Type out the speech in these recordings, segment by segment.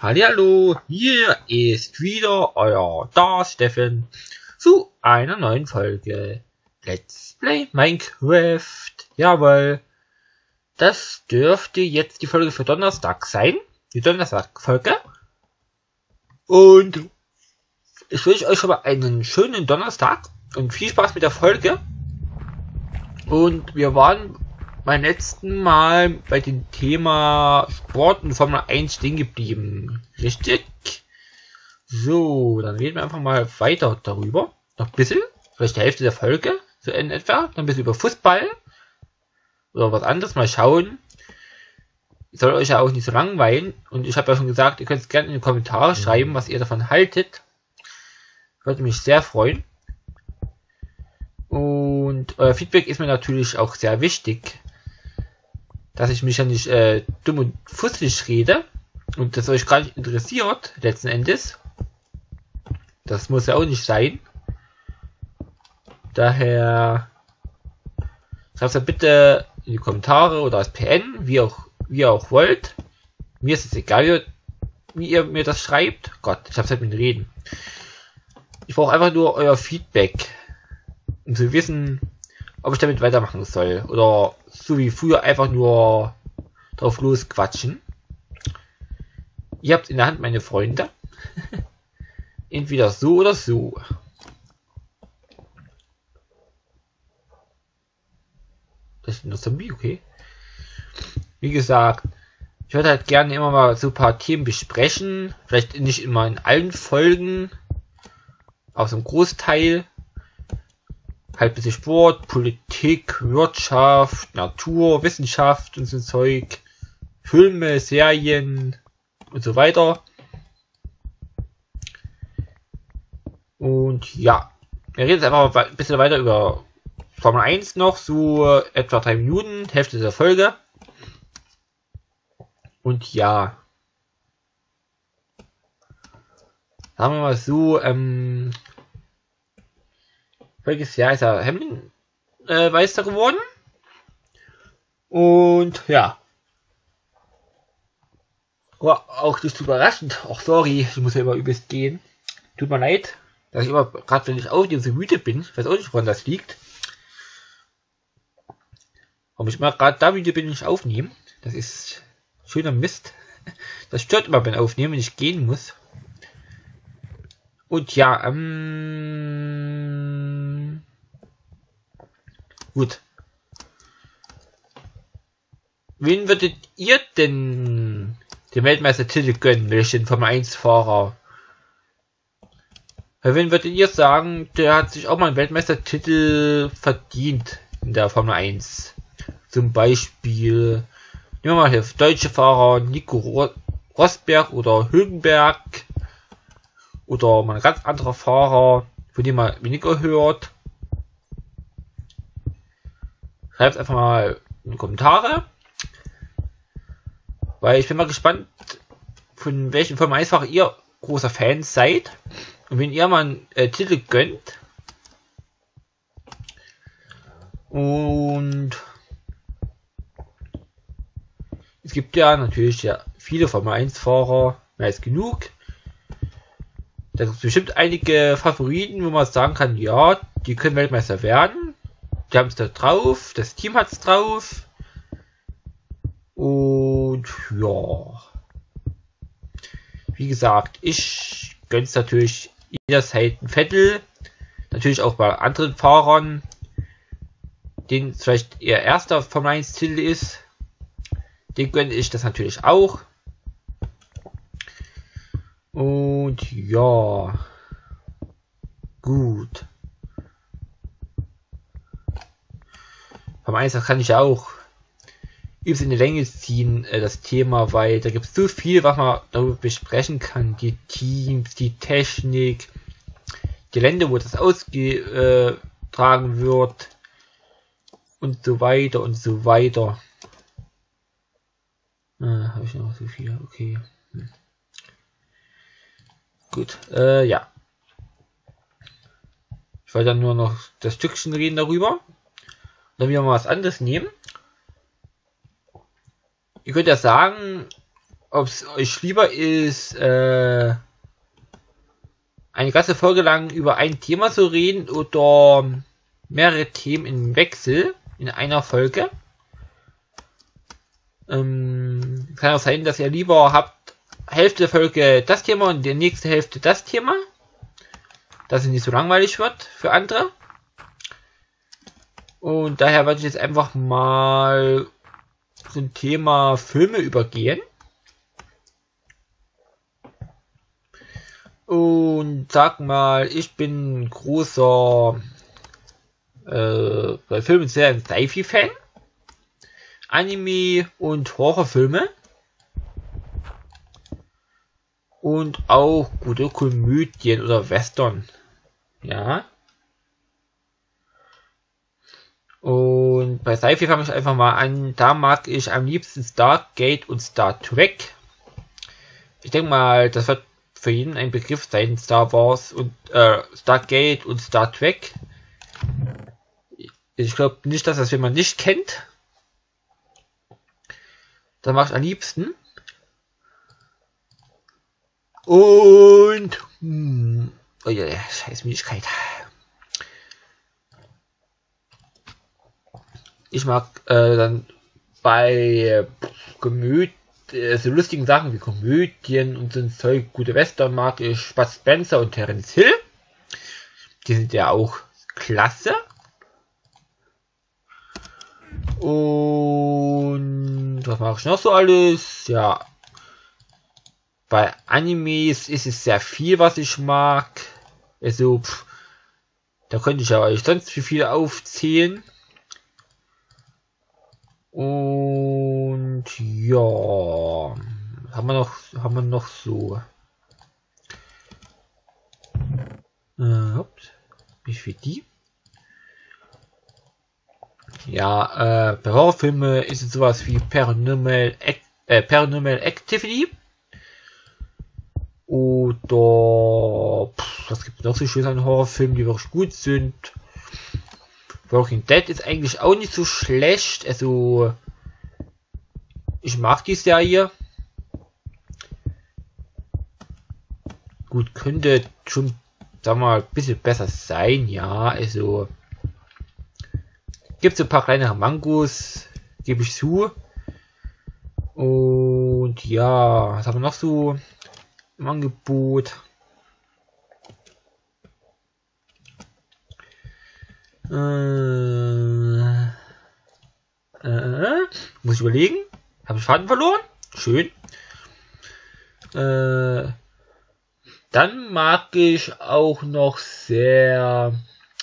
Hallihallo, hier ist wieder euer Steffen zu einer neuen Folge Let's Play Minecraft. Jawohl, das dürfte jetzt die Folge für Donnerstag sein, die Donnerstag-Folge. Und ich wünsche euch schon mal einen schönen Donnerstag und viel Spaß mit der Folge. Und wir waren beim letzten Mal bei dem Thema Sport und Formel 1 stehen geblieben. Richtig? So, dann reden wir einfach mal weiter darüber. Noch ein bisschen, vielleicht die Hälfte der Folge, so in etwa. Dann ein bisschen über Fußball. Oder was anderes, mal schauen. Ich soll euch ja auch nicht so langweilen. Und ich habe ja schon gesagt, ihr könnt es gerne in die Kommentare schreiben, was ihr davon haltet. Würde mich sehr freuen. Und euer Feedback ist mir natürlich auch sehr wichtig. Dass ich mich ja nicht dumm und fusselig rede und das euch gar nicht interessiert, letzten Endes. Das muss ja auch nicht sein. Daher schreibt es bitte in die Kommentare oder als PN, wie ihr auch wollt. Mir ist es egal, wie ihr mir das schreibt. Gott, ich hab's halt mit Reden. Ich brauche einfach nur euer Feedback, um zu wissen, ob ich damit weitermachen soll. Oder so wie früher einfach nur drauf losquatschen. Ihr habt in der Hand, meine Freunde. Entweder so oder so. Das ist nur Zombie, okay. Wie gesagt, ich würde halt gerne immer mal so ein paar Themen besprechen. Vielleicht nicht immer in allen Folgen. Aber so ein Großteil. Halt ein bisschen Sport, Politik, Wirtschaft, Natur, Wissenschaft und so Zeug, Filme, Serien und so weiter. Und ja, wir reden jetzt einfach ein bisschen weiter über Formel 1 noch, so etwa 3 Minuten, Hälfte der Folge. Und ja, sagen wir mal so, voriges Jahr ist er Hamlin Meister geworden. Und ja. War auch nicht überraschend. Ach sorry, ich muss ja immer übelst gehen. Tut mir leid, dass ich immer, gerade wenn ich aufnehme, so müde bin. Ich weiß auch nicht, woran das liegt. Warum ich immer gerade da müde bin, wenn ich aufnehme. Das ist schöner Mist. Das stört immer beim Aufnehmen, wenn ich gehen muss. Und ja, gut. Wen würdet ihr denn den Weltmeistertitel gönnen, welchen Formel 1 Fahrer? Wen würdet ihr sagen, der hat sich auch mal einen Weltmeistertitel verdient in der Formel 1? Zum Beispiel, nehmen wir mal hier deutsche Fahrer, Nico Rosberg oder Hülkenberg. Oder mal ein ganz anderer Fahrer, von dem man weniger hört. Schreibt einfach mal in die Kommentare. Weil ich bin mal gespannt, von welchem Formel 1 Fahrer ihr großer Fan seid. Und wenn ihr mal einen Titel gönnt. Und es gibt ja natürlich ja viele Formel 1 Fahrer, mehr als genug. Da gibt es bestimmt einige Favoriten, wo man sagen kann, ja, die können Weltmeister werden. Die haben es da drauf, das Team hat es drauf. Und ja. Wie gesagt, ich gönn's natürlich jederzeit ein Vettel. Natürlich auch bei anderen Fahrern, denen vielleicht ihr erster Formel 1 Titel ist. Den gönne ich das natürlich auch. Und ja, gut. Vom Eins kann ich ja auch übelst in die Länge ziehen, das Thema, weil da gibt es so viel, was man darüber besprechen kann. Die Teams, die Technik, die Länder, wo das ausgetragen wird und so weiter und so weiter. Habe ich noch so viel, okay. Gut, ja. Ich wollte dann nur noch das Stückchen reden darüber. Dann wieder mal was anderes nehmen. Ihr könnt ja sagen, ob es euch lieber ist, eine ganze Folge lang über ein Thema zu reden oder mehrere Themen im Wechsel in einer Folge. Kann auch sein, dass ihr lieber habt Hälfte der Folge das Thema und die nächste Hälfte das Thema, dass es nicht so langweilig wird für andere. Und daher werde ich jetzt einfach mal zum Thema Filme übergehen. Und sag mal, ich bin großer bei Filmen sehr ein Sci-Fi-Fan. Anime und Horrorfilme. Und auch gute Komödien oder Western. Ja. Und bei Sci-Fi fange ich einfach mal an. Da mag ich am liebsten Stargate und Star Trek. Ich denke mal, das wird für jeden ein Begriff sein, Star Wars und Stargate und Star Trek. Ich glaube nicht, dass das jemand nicht kennt. Da mache ich am liebsten. Und oh ja, scheiß Müdigkeit. Ich mag dann bei so lustigen Sachen wie Komödien und so ein Zeug, gute Western mag ich Bud Spencer und Terence Hill. Die sind ja auch klasse. Und was mache ich noch so alles? Ja. Bei Animes ist es sehr viel, was ich mag. Also, da könnte ich ja euch sonst wie viele aufzählen. Und ja, haben wir noch so. Ups, wie viel die? Ja, bei Horrorfilmen ist es sowas wie Paranormal Activity. Oder was gibt es noch so schön an Horrorfilmen, die wirklich gut sind? Walking Dead ist eigentlich auch nicht so schlecht. Also ich mag die Serie. Gut, könnte schon, sag mal, ein bisschen besser sein, ja. Also gibt es ein paar kleinere Mangos, gebe ich zu. Und ja, was haben wir noch so im Angebot? Muss ich überlegen. Habe ich Faden verloren? Schön. Dann mag ich auch noch sehr,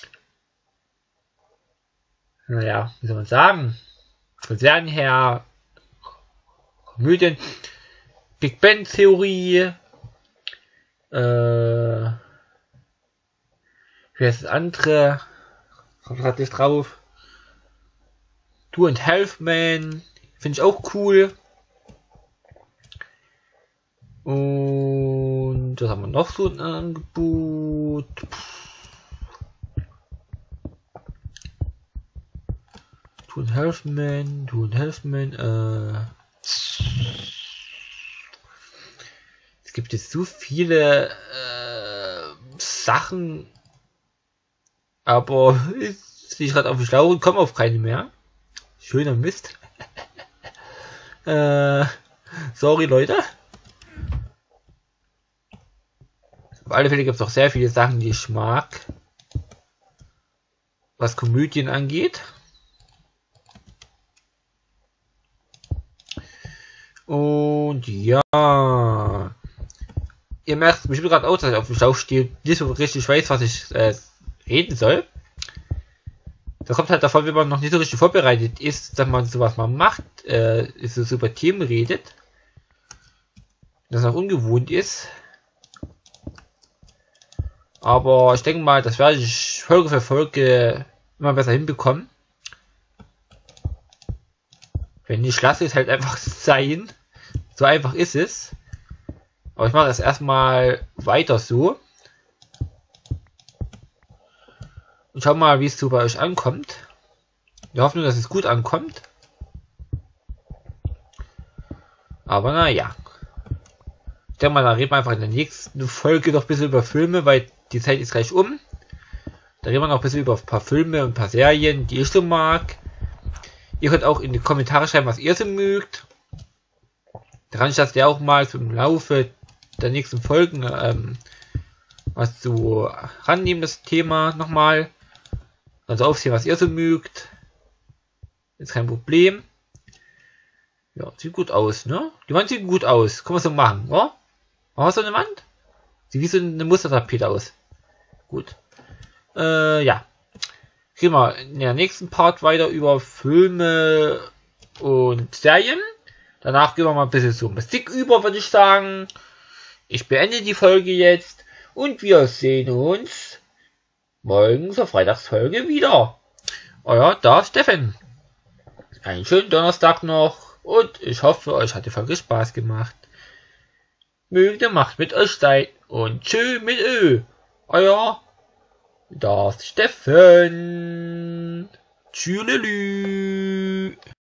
naja, wie soll man sagen, von Serien her, Komödien, Big Bang Theorie, wie heißt das andere? Kommt gerade nicht drauf. Two and a Half Men, finde ich auch cool. Und was haben wir noch so ein Angebot? Two and a Half Men. Es gibt jetzt so viele Sachen, aber ich stehe gerade auf dem Schlauch und komme auf keine mehr. Schöner Mist. Sorry Leute. Auf alle Fälle gibt es auch sehr viele Sachen, die ich mag, was Komödien angeht. Und ja, ihr merkt bestimmt gerade auch, dass ich auf dem Schlauch stehe und nicht so richtig weiß, was ich reden soll. Das kommt halt davon, wenn man noch nicht so richtig vorbereitet ist, dass man sowas mal macht, so über Themen redet, das noch ungewohnt ist. Aber ich denke mal, das werde ich Folge für Folge immer besser hinbekommen. Wenn nicht, lasse ich es halt einfach sein. So einfach ist es. Aber ich mache das erstmal weiter so. Und schau mal, wie es so bei euch ankommt. Wir hoffen nur, dass es gut ankommt. Aber naja. denke mal, da reden wir einfach in der nächsten Folge noch ein bisschen über Filme, weil die Zeit ist gleich um. Da reden wir noch ein bisschen über ein paar Filme und ein paar Serien, die ich so mag. Ihr könnt auch in die Kommentare schreiben, was ihr so mögt. Da kann ich das ja auch mal im Laufe der nächsten Folgen was so rannehmen, das Thema nochmal. Also aufsehen, was ihr so mögt. Ist kein Problem. Ja, sieht gut aus, ne? Die Wand sieht gut aus. Kann man so machen, oder? War so eine Wand? Sieht wie so eine Mustertapete aus. Gut. Ja. Gehen wir in der nächsten Part weiter über Filme und Serien. Danach gehen wir mal ein bisschen so Musik über, würde ich sagen. Ich beende die Folge jetzt und wir sehen uns morgen zur Freitagsfolge wieder. Euer Darth Steffen. Einen schönen Donnerstag noch und ich hoffe, euch hat die Folge Spaß gemacht. Möge die Macht mit euch sein und tschö mit Ö. Euer Darth Steffen. Tschüdelü.